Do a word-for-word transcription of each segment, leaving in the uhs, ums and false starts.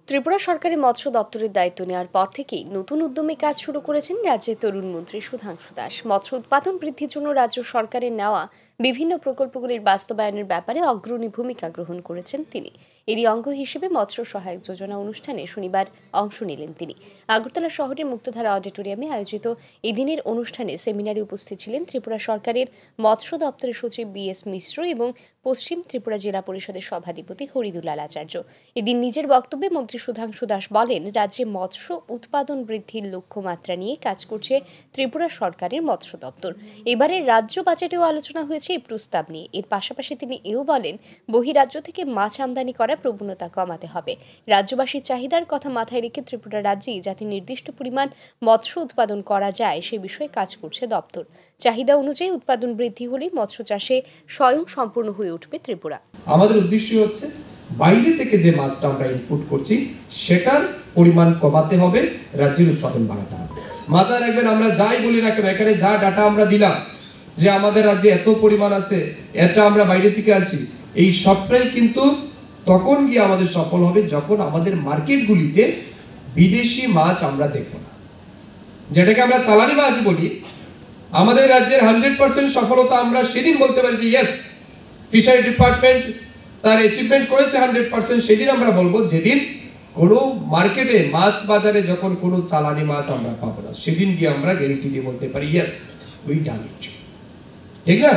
ত্রিপুরা সরকারের মৎস্য দপ্তরের দায়িত্ব নেওয়ার পর থেকেই নতুন উদ্যমে কাজ শুরু করেছেন রাজ্যের তরুণ মন্ত্রী সুধাংশু দাস। মৎস্য উৎপাদন বৃদ্ধির জন্য রাজ্য সরকারের নেওয়া বিভিন্ন প্রকল্পগুলির বাস্তবায়নের ব্যাপারে অগ্রণী ভূমিকা গ্রহণ করেছেন তিনি। এরই অঙ্গ হিসেবে মৎস্য সহায়ক যোজনা অনুষ্ঠানে শনিবার অংশ নিলেন তিনি। আগরতলা শহরের মুক্তধারা অডিটোরিয়ামে আয়োজিত এদিনের অনুষ্ঠানে সেমিনারে উপস্থিত ছিলেন ত্রিপুরা সরকারের মৎস্য দপ্তরের সচিব বি এস মিশ্র এবং পশ্চিম ত্রিপুরা জেলা পরিষদের সভাধিপতি হরিদুলাল আচার্য। এদিন নিজের বক্তব্যে মন্ত্রী সুধাংশু দাস বলেন, রাজ্যে মৎস্য উৎপাদন বৃদ্ধির লক্ষ্যমাত্রা নিয়ে কাজ করছে ত্রিপুরা সরকারের মৎস্য দপ্তর। এবারের রাজ্য বাজেটেও আলোচনা হয়েছে এই প্রস্তাব নিয়ে। এর পাশাপাশি তিনি এও বলেন, বহিরাজ্য থেকে মাছ আমদানি করার প্রবণতা কমাতে হবে। রাজ্যবাসীর চাহিদার কথা মাথায় রেখে ত্রিপুরা রাজ্যে যাতে নির্দিষ্ট পরিমাণ মৎস্য উৎপাদন করা যায় সে বিষয়ে কাজ করছে দপ্তর। চাহিদা অনুযায়ী উৎপাদন বৃদ্ধি হলেই মৎস্য চাষে স্বয়ং সম্পূর্ণ হয়ে উঠবে ত্রিপুরা। আমাদের উদ্দেশ্য হচ্ছে বাইরে থেকে যে মাছটা আমরা ইনপুট করছি সেটার পরিমাণ কমাতে হবে, রাজ্যের উৎপাদন বাড়াতে হবে। মাথায় রাখবেন, আমরা যাই বলি না কেন, এখানে যা ডাটা আমরা দিলাম যে আমাদের রাজ্যে এত পরিমাণ আছে, এটা আমরা বাইরে থেকে আনছি, এই সবটাই কিন্তু তখন গিয়ে আমাদের সফল হবে যখন আমাদের মার্কেটগুলিতে বিদেশি মাছ আমরা দেখব না, যেটাকে আমরা চালানি মাছ বলি। আমাদের রাজ্যের হান্ড্রেড পার্সেন্ট সফলতা আমরা সেদিন বলতে পারি যে ইয়েস, ফিশারি ডিপার্টমেন্ট তার অ্যাচিভমেন্ট করেছে হান্ড্রেড পার্সেন্ট, সেদিন আমরা বলবো যেদিন কোনো মার্কেটে মাছ বাজারে যখন কোনো চালানি মাছ আমরা পাবো না, সেদিন গিয়ে আমরা গ্যারেন্টি দিয়ে বলতে পারি ইয়েস, উই ডান ইট। ঠিক না?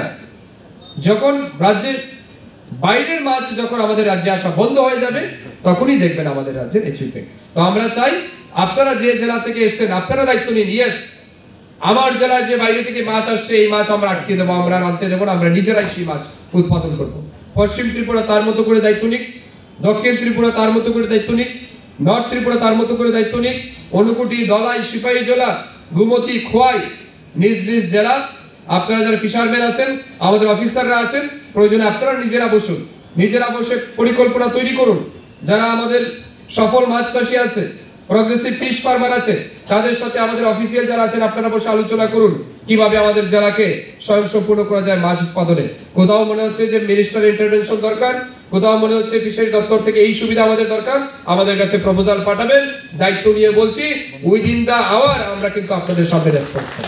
যখন রাজ্যের বাইরের মাছ যখন আমাদের রাজ্যে আসা বন্ধ হয়ে যাবে তখনই দেখবেন আমাদের রাজ্যের অ্যাচিভমেন্ট। তো আমরা চাই আপনারা যে জেলা থেকে এসেছেন আপনারা দায়িত্ব নিন। ইয়েস, আমার জেলায় যে বাইরে থেকে মাছ আসছে এই মাছ আমরা আটকে দেবো, আমরা আনতে দেবো না, আমরা নিজেরাই সেই মাছ উৎপাদন করবো। পশ্চিম ত্রিপুরা তার মতো করে দায়িত্ব নিক, দক্ষিণ ত্রিপুরা তার মতো করে দায়িত্ব নিক, নর্থ ত্রিপুরা তার মতো করে দায়িত্ব নিক, অনুকুটি, দলাই, সিপাহী জেলা, গুমতি, খোয়াই, নিজ নিজ জেলা আপনারা যারা ফিশারম্যান আছেন, আমাদের অফিসাররা আছেন, প্রয়োজনে আপনারা নিজেরা বসুন, নিজেরা বসে পরিকল্পনা তৈরি করুন। যারা আমাদের সফল মাছ চাষী আছে, প্রগ্রেসিভ ফিশ ফার্মার আছে, তাদের সাথে আমাদের অফিসিয়াল যারা আছেন আপনারা বসে আলোচনা করুন কিভাবে আমাদের জেলাকে স্বয়ংসম্পূর্ণ করা যায় মাছ উৎপাদনে। কোথাও মনে হচ্ছে যে মিনিস্টার ইন্টারভেনশন দরকার, কোথাও মনে হচ্ছে ফিশারি দপ্তর থেকে এই সুবিধা আমাদের দরকার, আমাদের কাছে প্রপোজাল পাঠাবেন। দায়িত্ব নিয়ে বলছি, উইদিন দা আওয়ার আমরা কিন্তু আপনাদের সামনে রেসপন্স করব,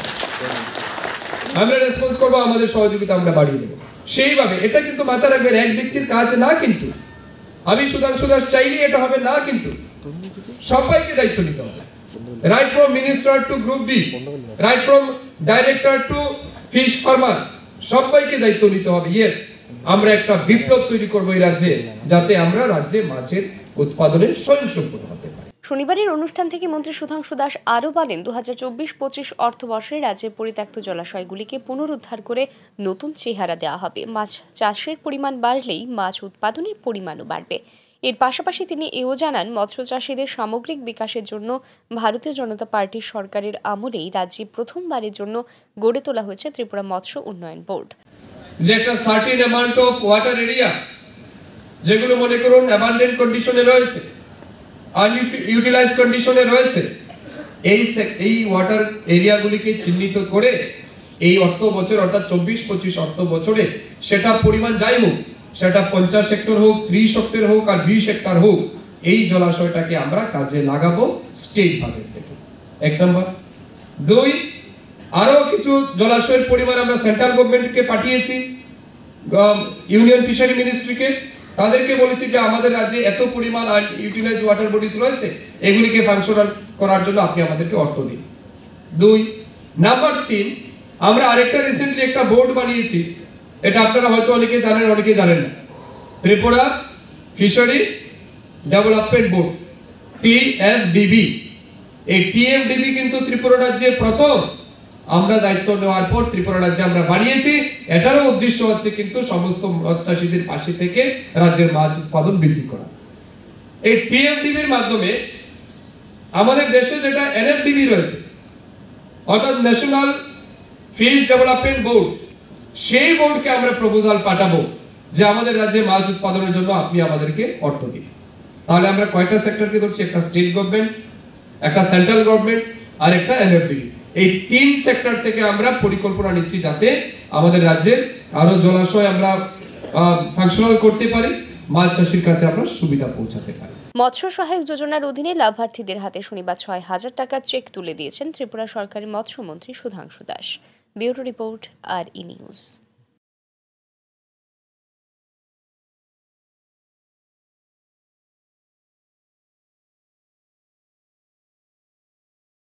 আমরা রেসপন্স করবো, আমাদের সহযোগিতা আমরা বাড়িয়ে দেবো। সেইভাবে এটা কিন্তু মাথায় রাখবেন, এক ব্যক্তির কাজ না, কিন্তু আমি সুধাংশু দাস চাইলে এটা হবে না, কিন্তু সবাইকে দায়িত্ব নিতে হবে। Right from minister to group B, right from director to fish farmer, সবাইকে দায়িত্ব নিতে হবে। ইয়েস, আমরা একটা বিপ্লব তৈরি করবো এই রাজ্যে, যাতে আমরা রাজ্যে মাছের উৎপাদনের স্বয়ংসম্পূর্ণ হতে পারি। শনিবারের অনুষ্ঠান থেকে মন্ত্রী সুধাংশু দাস আরও বলেন, দু হাজার চব্বিশ পঁচিশ অর্থবর্ষে রাজ্যের পরিত্যক্ত জলাশয়গুলিকে পুনরুদ্ধার করে নতুন চেহারা দেওয়া হবে। মাছ চাষের পরিমাণ বাড়লেই মাছ উৎপাদনের পরিমাণও বাড়বে। এর পাশাপাশি তিনি এও জানান, মৎস্য চাষীদের সামগ্রিক বিকাশের জন্য ভারতীয় জনতা পার্টির সরকারের আমলেই রাজ্যে প্রথমবারের জন্য গড়ে তোলা হয়েছে ত্রিপুরা মৎস্য উন্নয়ন বোর্ড। যে একটা certain amount of water area যেগুলো মনে করুন অ্যাবান্ডেন্ট কন্ডিশনে রয়েছে, আনইউটিলাইজ কন্ডিশনে রয়েছে, এই এই ওয়াটার এরিয়াগুলিকে চিহ্নিত করে এই অর্থ বছর অর্থাৎ চব্বিশ পঁচিশ অর্থ বছরে সেটা পরিমাণ যাই হোক, সেটা পঞ্চাশ হেক্টর হোক, ত্রিশ হেক্টর হোক আর বিশ হেক্টর হোক, এই জলাশয়টাকে আমরা কাজে লাগাবো স্টেট বাজেট থেকে। এক নম্বর। দুই, আরো কিছু জলাশয়ের পরিমাণ আমরা সেন্ট্রাল গভর্নমেন্টকে পাঠিয়েছি, ইউনিয়ন ফিশারি মিনিস্ট্রিকে, তাদেরকে বলেছি যে আমাদের রাজ্যে এত পরিমাণ ইউটিলাইজ ওয়াটার বডিজ রয়েছে, এগুলিকে ফাংশনাল করার জন্য আপনি আমাদেরকে অর্থ দিন। দুই নাম্বার তিন, আমরা আরেকটা রিসেন্টলি একটা বোর্ড বানিয়েছি, এটা আপনারা হয়তো অনেকে জানেন অনেকে জানেন না, Tripura fishery development board, T F D B. এই টি এফ ডি বি কিন্তু ত্রিপুরা রাজ্যে প্রথম আমরা দায়িত্ব নেওয়ার পর ত্রিপুরা রাজ্যে আমরা বানিয়েছি। এটারও উদ্দেশ্য হচ্ছে কিন্তু সমস্ত মাছ চাষীদের পাশে থেকে রাজ্যের মাছ উৎপাদন বৃদ্ধি করা। এই টি এফ ডি বির মাধ্যমে আমাদের দেশে যেটা এন এফ ডি বি রয়েছে, অর্থাৎ ন্যাশনাল ফিশ ডেভেলপমেন্ট বোর্ড, সেই বোর্ডকে আমরা প্রপোজাল পাঠাবো যে আমাদের রাজ্যে মাছ উৎপাদনের জন্য আপনি আমাদেরকে অর্থ দিন। তাহলে আমরা কয়টা সেক্টরকে ধরছি? একটা স্টেট গভর্নমেন্ট, একটা সেন্ট্রাল গভর্নমেন্ট আর একটা এন এফ ডি বি। এই তিন সেক্টর থেকে আমরা পরিকল্পনা নিচ্ছি যাতে আমাদের রাজ্যের আরো জলাশয় আমরা ফাংশনাল করতে পারি, মাছ চাষীর কাছে আমরা সুবিধা পৌঁছাতে পারি। মৎস্য সহায়ক যোজনার অধীনে লাভার্থীদের হাতে শনিবার ছয় হাজার টাকার চেক তুলে দিয়েছেন ত্রিপুরা সরকারের মৎস্যমন্ত্রী সুধাংশু দাস। ব্যুরো রিপোর্ট আর ই নিউজ।